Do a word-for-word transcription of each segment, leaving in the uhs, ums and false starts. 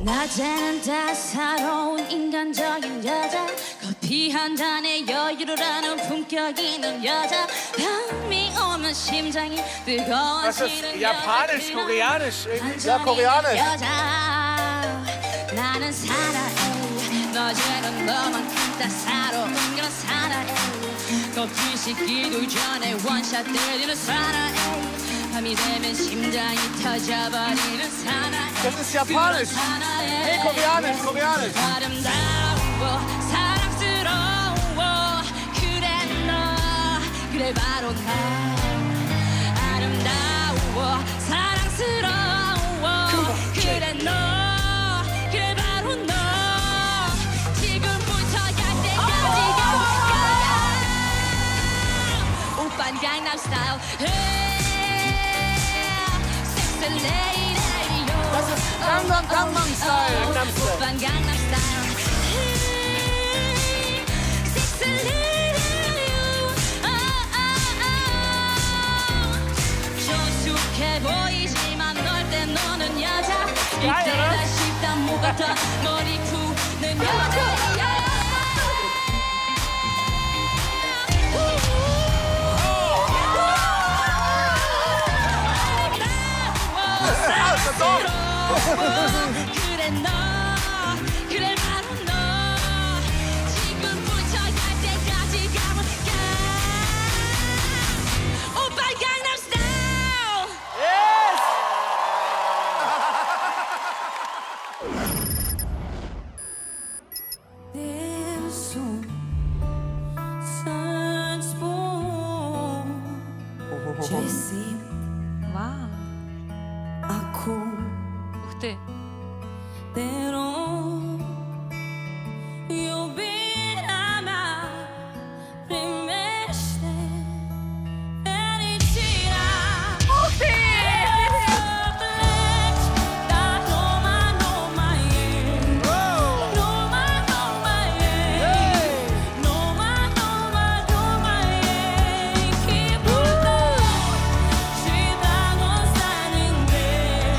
낮에는 따사로운 인간적인 여자, 커피 한 잔에 여유를 아는 품격 있는 여자, 밤이 오면 심장이 뜨거워지는 Japanisch, Koreanisch. Ja, Koreanisch. 여자. 나는 사랑해, 너처럼 너만큼 따사로운 그런 사랑해. 커피 식기도 전에 원샷 때리는 사랑해. 밤이 되면 심장이 터져버리는 사나이. Das ist Japanisch. Nee, Koreanisch, Koreanisch. 아름다워, 사랑스러워, 그래 너, 그래 바로 나. 아름다워, 사랑스러워, 그래 너, 그래 바로 너. 지금부터 갈 때까지 가볼까. 오빤 강남 스타일. Das ist Gangnam, Gangnam Style. Gangnam Style. Gangnam Style. Sexy lady, 조숙해 보이지만 널 때 너는 여자. 이때다 싶다 뭐가 더 머리 푸는 여자. 그래 너, 그래 바로 너. 지금부터 갈 때까지 가볼까. 오빠 강남 스타일. Yes! There's some sunspoon. Jesse. Wow. Aku. Uhte. Pero yo birama primeste felicità. Uhte. Da Roma, Roma, yeah. Roma, Roma, yeah. Roma, Roma, Roma, yeah. Keep on going. She doesn't stand in there.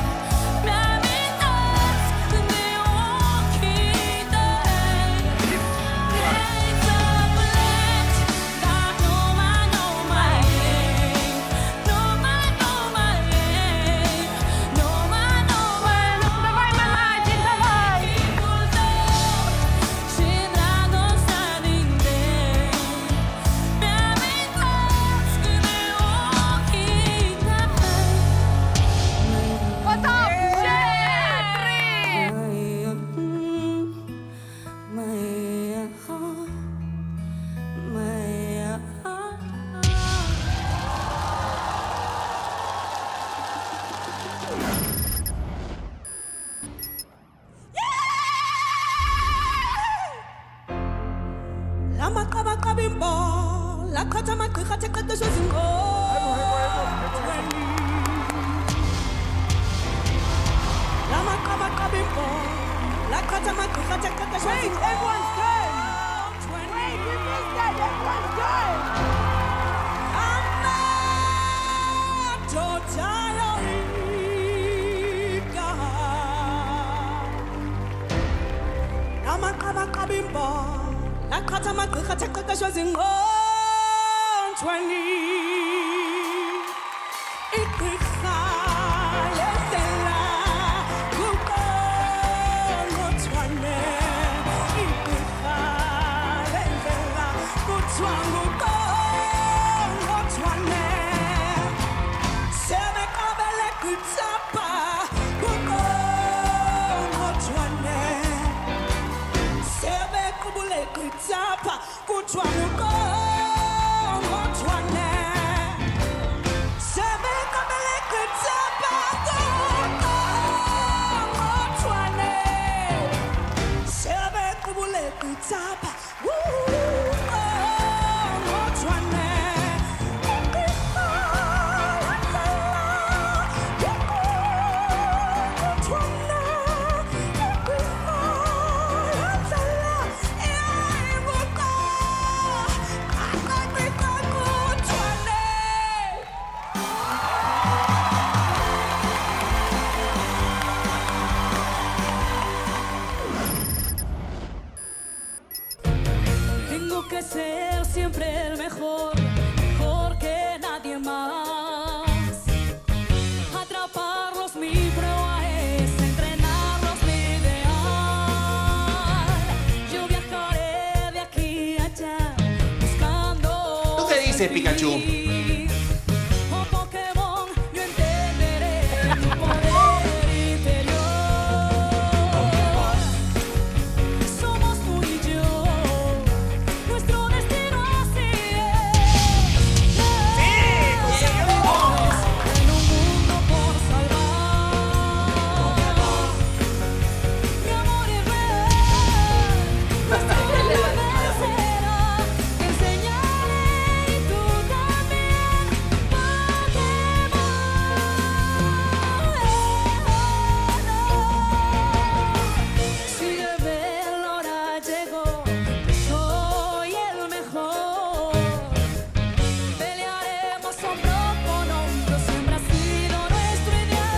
Wait, everyone's turn. Wait, you missed that. Everyone's turn. Kuchwa muko, kuchwa ne. mejor, mejor que nadie más. Atraparlos mi prueba es, entrenarlos mi ideal. Yo viajaré de aquí a allá buscando. ¿Tú qué dices, Pikachu? Oh Pokémon, yo entenderé tu poder interior. Somos tú y yo, nuestro destino así es. En un mundo por salvar, mi amor es real, nuestro deber será enseñarle y tú también, Pokémon. Si de ver la hora llegó, soy el mejor. Pelearemos hombro con hombro, siempre ha sido nuestro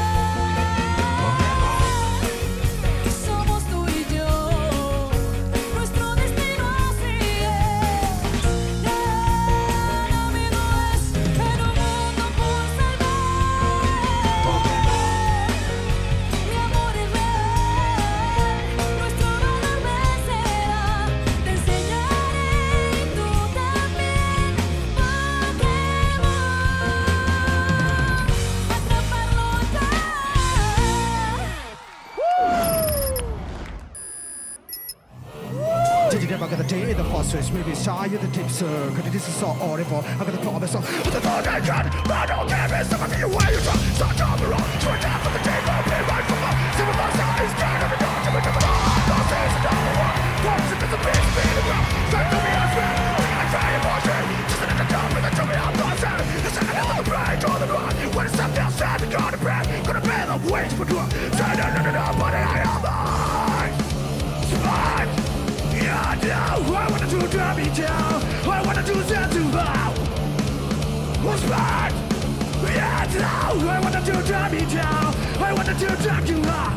ideal. Somos tú y yo, nuestro destino así es. Gran amigo es en un mundo por salvar. Mi amor es real, nuestro deber será de enseñaré y tú también, Did you never get a day in the phosphorus? Maybe shy in the deep circle. This is so horrible. I'm gonna promise so. But the dog I can, but I don't care. It's some of you where you talk. Start jumping around. Try down for the day. I'll pay right from the. Some of us are is kind of a dog. To become a dog. Don't say it's a dog. Comes if it's a bitch, baby. Try to be a friend. I try to watch it. Just in the top with the tummy. I'm not sad. It's a hell of a bride. On the run. When it's something outside, we got a breath. Gonna pay the wage for drunk. Say no, no, no, no, but I am mine. Smart. Yeah, no, I wanna do drop me down. I wanna do that to how. What's bad? Yeah, no, I wanna do drop me down. I wanna do drop you how.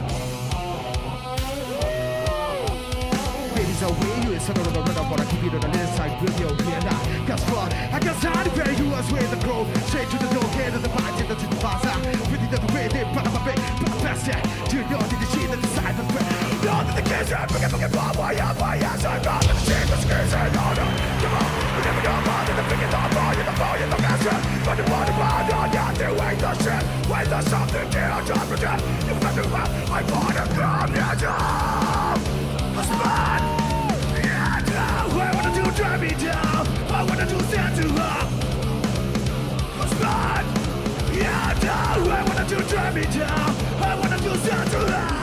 Baby's away, you is another run up, but I keep it on the left side with your clear now. Guess what? I got time to pay you as way to go. Straight to the door, get to the party, to the plaza. With the other way, they put up a bit, but the best yet. Do you know that the shit that the side of the know that the kids are forget, forget, Bob, why I'm my ass, I'm gone, and the shit was scared, and no, no, come on, we never go on, and the biggest on fire, the fire, the master, but the water, but no, yeah, they wait the shit, wait the something, can't just pretend, you got to run, I want to come, yeah, yeah, what's bad? Yeah, no, I wanna do drive me down, I wanna do stand to up, what's bad? Yeah, no, I wanna do drive me down, I wanna do stand to up.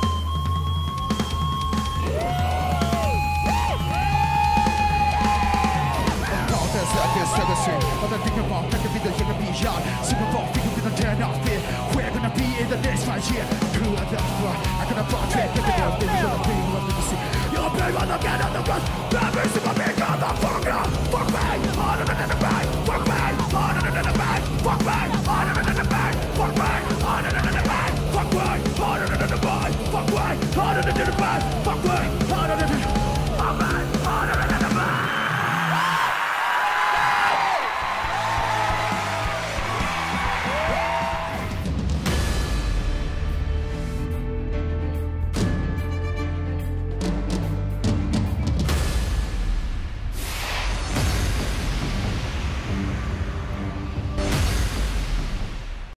But I think about that could be the young be young. Singapore, think of the turn off here. We're gonna be in the next five years. Crew of the floor. I'm gonna brought it. Get the girl, baby, gonna bring you up to the sea. You'll bring on the get on the run. Never see my big on the fucker. Fuck me. On the